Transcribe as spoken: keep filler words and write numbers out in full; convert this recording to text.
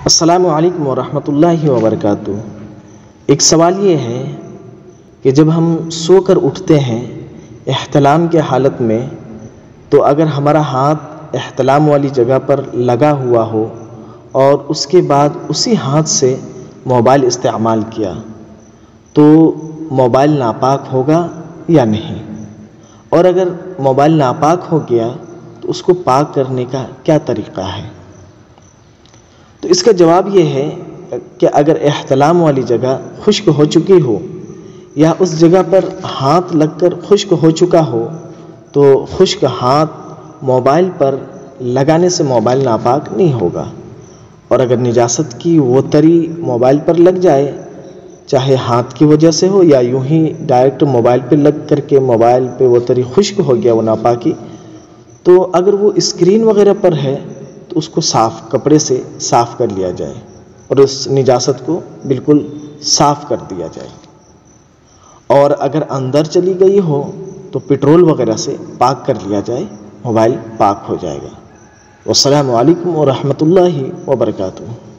السلام علیکم ورحمۃ اللہ وبرکاتہ۔ ایک سوال یہ ہے کہ جب ہم سو کر اٹھتے ہیں احتلام کے حالت میں، تو اگر ہمارا ہاتھ احتلام والی جگہ پر لگا ہوا ہو اور اس کے بعد اسی ہاتھ سے موبائل استعمال کیا تو موبائل ناپاک ہوگا یا نہیں؟ اور اگر موبائل ناپاک ہو گیا تو اس کو پاک کرنے کا کیا طریقہ ہے؟ تو اس کا جواب یہ ہے کہ اگر احتلام والی جگہ خشک ہو چکی ہو یا اس جگہ پر ہاتھ لگ کر خشک ہو چکا ہو تو خشک ہاتھ موبائل پر لگانے سے موبائل ناپاک نہیں ہوگا، اور اگر نجاست کی وہ تری موبائل پر لگ جائے، چاہے ہاتھ کی وجہ سے ہو یا یوں ہی ڈائریکٹ موبائل پہ لگ کر کے موبائل پہ وہ تری خشک ہو گیا وہ ناپاکی، تو اگر وہ اسکرین وغیرہ پر ہے تو اس کو صاف کپڑے سے صاف کر لیا جائے اور اس نجاست کو بالکل صاف کر دیا جائے، اور اگر اندر چلی گئی ہو تو پٹرول وغیرہ سے پاک کر لیا جائے، موبائل پاک ہو جائے گا۔ والسلام علیکم ورحمۃ اللہ وبرکاتہ۔